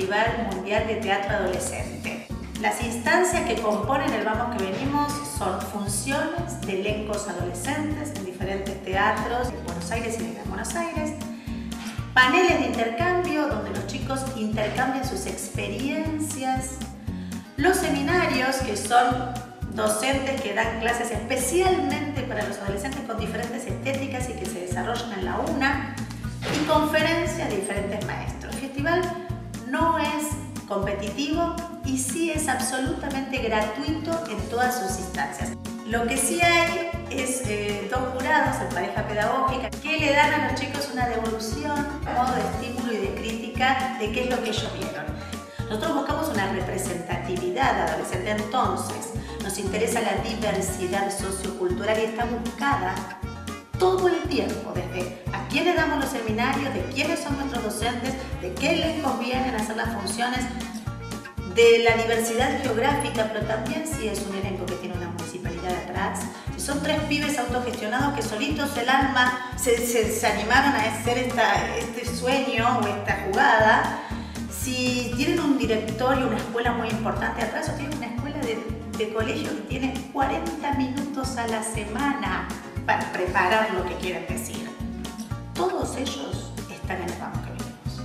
Festival Mundial de Teatro Adolescente. Las instancias que componen el Vamos que Venimos son funciones de elencos adolescentes en diferentes teatros de Buenos Aires y de Gran Buenos Aires, paneles de intercambio donde los chicos intercambian sus experiencias, los seminarios, que son docentes que dan clases especialmente para los adolescentes con diferentes estéticas y que se desarrollan en la UNA, y conferencias de diferentes maestros. El festival no es competitivo y sí es absolutamente gratuito en todas sus instancias. Lo que sí hay es dos jurados en pareja pedagógica que le dan a los chicos una devolución, un modo de estímulo y de crítica de qué es lo que ellos vieron. Nosotros buscamos una representatividad adolescente, entonces nos interesa la diversidad sociocultural y está buscada todo el tiempo, desde a quiénes damos los seminarios, de quiénes son nuestros docentes, de qué les conviene hacer las funciones, de la diversidad geográfica, pero también si es un elenco que tiene una municipalidad atrás, si son 3 pibes autogestionados que solitos el alma se animaron a hacer este sueño o esta jugada, si tienen un directorio, una escuela muy importante atrás, o tienen una escuela de colegio que tiene 40 minutos a la semana para preparar lo que quieren decir. Todos ellos están en el Vamos que Venimos.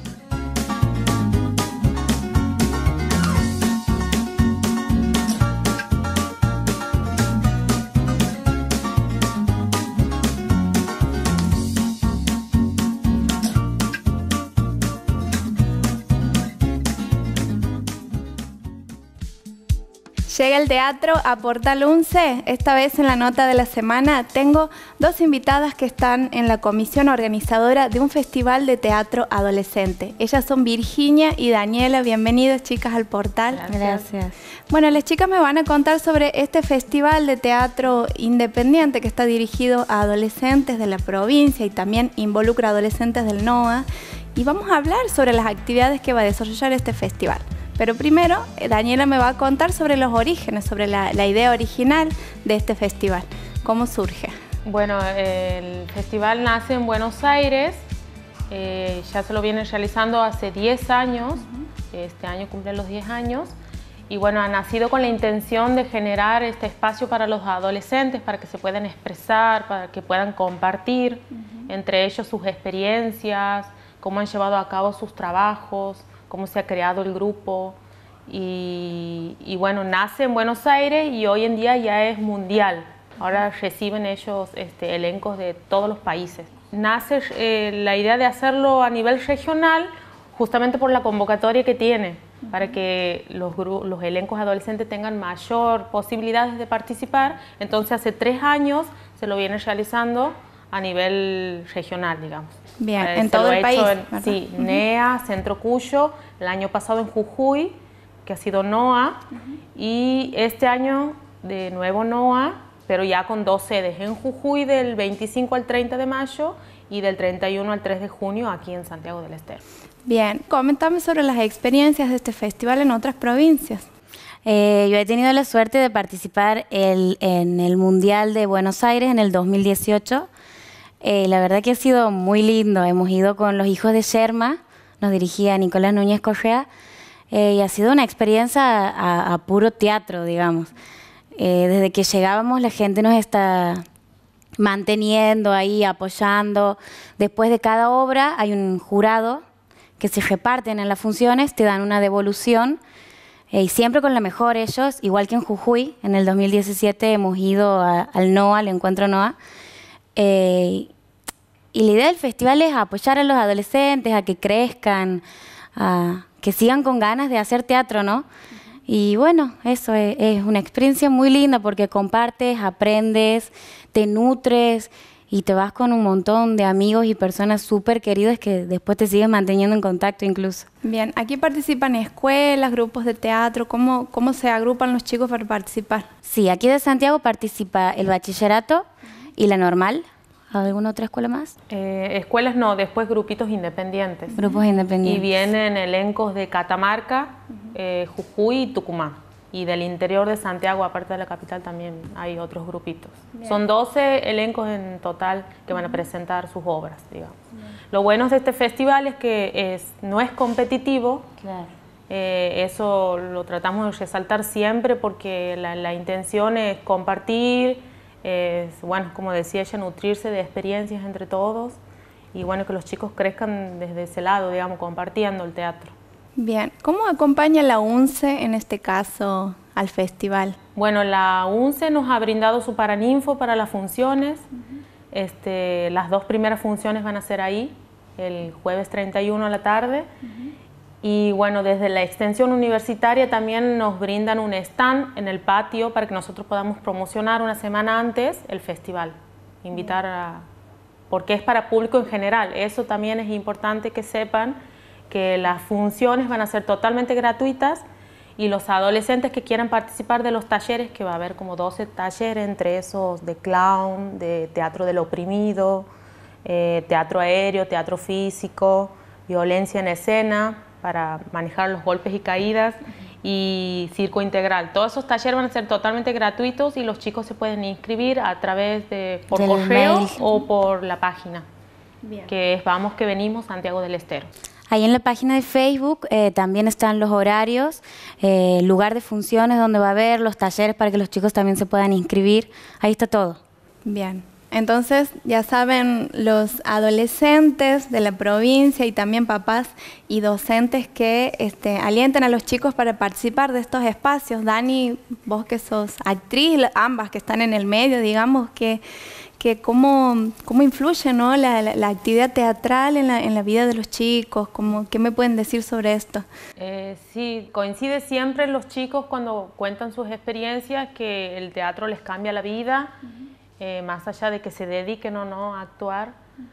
Llega el teatro a Portal 11. Esta vez en la nota de la semana tengo 2 invitadas que están en la comisión organizadora de un festival de teatro adolescente. Ellas son Virginia y Daniela. Bienvenidas, chicas, al Portal. Gracias. Bueno, las chicas me van a contar sobre este festival de teatro independiente que está dirigido a adolescentes de la provincia y también involucra a adolescentes del NOA. Y vamos a hablar sobre las actividades que va a desarrollar este festival. Pero primero, Daniela me va a contar sobre los orígenes, sobre la idea original de este festival. ¿Cómo surge? Bueno, el festival nace en Buenos Aires, ya se lo vienen realizando hace 10 años, este año cumple los 10 años, y bueno, ha nacido con la intención de generar este espacio para los adolescentes, para que se puedan expresar, para que puedan compartir entre ellos sus experiencias, cómo han llevado a cabo sus trabajos, cómo se ha creado el grupo y bueno, nace en Buenos Aires y hoy en día ya es mundial. Ahora reciben ellos elencos de todos los países. Nace la idea de hacerlo a nivel regional justamente por la convocatoria que tiene, para que los elencos adolescentes tengan mayor posibilidades de participar. Entonces hace 3 años se lo viene realizando a nivel regional, digamos. Bien, en todo el país. Sí, NEA, Centro Cuyo, el año pasado en Jujuy, que ha sido NOA, y este año de nuevo NOA, pero ya con 2 sedes, en Jujuy del 25 al 30 de mayo y del 31 al 3 de junio aquí en Santiago del Estero. Bien, coméntame sobre las experiencias de este festival en otras provincias. Yo he tenido la suerte de participar en el Mundial de Buenos Aires en el 2018. La verdad que ha sido muy lindo. Hemos ido con los hijos de Sherma, nos dirigía Nicolás Núñez Correa, y ha sido una experiencia a puro teatro, digamos. Desde que llegábamos la gente nos está manteniendo ahí, apoyando. Después de cada obra hay un jurado que se reparten en las funciones, te dan una devolución, y siempre con la mejor ellos, igual que en Jujuy. En el 2017 hemos ido al NOA, al Encuentro NOA. Y la idea del festival es apoyar a los adolescentes, a que crezcan, a que sigan con ganas de hacer teatro, ¿no? Y bueno, eso es una experiencia muy linda porque compartes, aprendes, te nutres y te vas con un montón de amigos y personas súper queridas que después te sigues manteniendo en contacto incluso. Bien, aquí participan escuelas, grupos de teatro. ¿Cómo se agrupan los chicos para participar? Sí, aquí de Santiago participa el bachillerato y la normal. ¿Alguna otra escuela más? Escuelas no, después grupitos independientes. Grupos independientes. Y vienen elencos de Catamarca, Jujuy y Tucumán. Y del interior de Santiago, aparte de la capital, también hay otros grupitos. Bien. Son 12 elencos en total que van a presentar sus obras, digamos. Bien. Lo bueno de este festival es que no es competitivo. Claro. Eso lo tratamos de resaltar siempre porque la intención es compartir, bueno, como decía ella, nutrirse de experiencias entre todos y bueno, que los chicos crezcan desde ese lado, digamos, compartiendo el teatro. Bien, ¿cómo acompaña la UNCE en este caso al festival? Bueno, la UNCE nos ha brindado su paraninfo para las funciones. Las 2 primeras funciones van a ser ahí, el jueves 31 a la tarde. Y bueno, desde la extensión universitaria también nos brindan un stand en el patio para que nosotros podamos promocionar una semana antes el festival. Invitar porque es para público en general. Eso también es importante que sepan que las funciones van a ser totalmente gratuitas y los adolescentes que quieran participar de los talleres, que va a haber como 12 talleres, entre esos de clown, de teatro del oprimido, teatro aéreo, teatro físico, violencia en escena, para manejar los golpes y caídas, y circo integral. Todos esos talleres van a ser totalmente gratuitos y los chicos se pueden inscribir a través por correo mail o por la página. Bien. Que es Vamos que Venimos Santiago del Estero. Ahí en la página de Facebook también están los horarios, lugar de funciones donde va a haber, los talleres para que los chicos también se puedan inscribir. Ahí está todo. Bien. Entonces, ya saben, los adolescentes de la provincia y también papás y docentes que alienten a los chicos para participar de estos espacios. Dani, vos que sos actriz, ambas que están en el medio, digamos, que cómo influye, ¿no?, la actividad teatral en la vida de los chicos. ¿Qué me pueden decir sobre esto? Sí, coincide siempre los chicos cuando cuentan sus experiencias que el teatro les cambia la vida. Más allá de que se dediquen o no a actuar,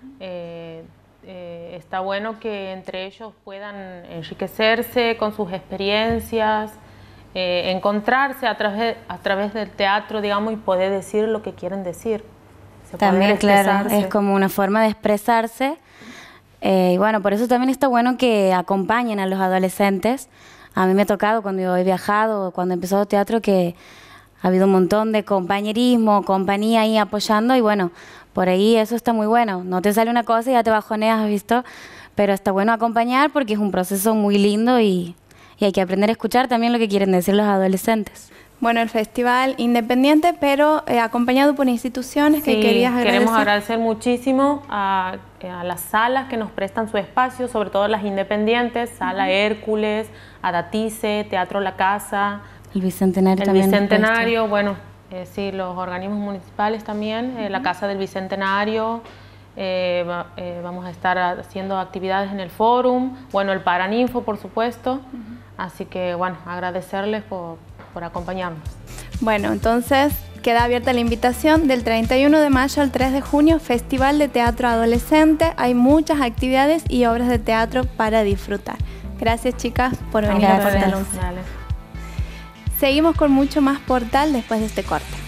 está bueno que entre ellos puedan enriquecerse con sus experiencias, encontrarse a través del teatro, digamos, y poder decir lo que quieren decir. También, claro, es como una forma de expresarse. Y bueno, por eso también está bueno que acompañen a los adolescentes. A mí me ha tocado cuando yo he viajado, cuando he empezado teatro, que ha habido un montón de compañerismo, compañía ahí apoyando y bueno, por ahí eso está muy bueno. No te sale una cosa y ya te bajoneas, ¿has visto? Pero está bueno acompañar porque es un proceso muy lindo y hay que aprender a escuchar también lo que quieren decir los adolescentes. Bueno, el festival independiente, pero acompañado por instituciones que querías agradecer. Queremos agradecer muchísimo a las salas que nos prestan su espacio, sobre todo las independientes, Sala Hércules, Adatice, Teatro La Casa, el Bicentenario también. El Bicentenario, bueno, sí, los organismos municipales también, la Casa del Bicentenario, vamos a estar haciendo actividades en el Fórum, bueno, el Paraninfo, por supuesto, así que, bueno, agradecerles por acompañarnos. Bueno, entonces queda abierta la invitación del 31 de mayo al 3 de junio, Festival de Teatro Adolescente. Hay muchas actividades y obras de teatro para disfrutar. Gracias, chicas, por venir a Portal 11. Seguimos con mucho más Portal después de este corte.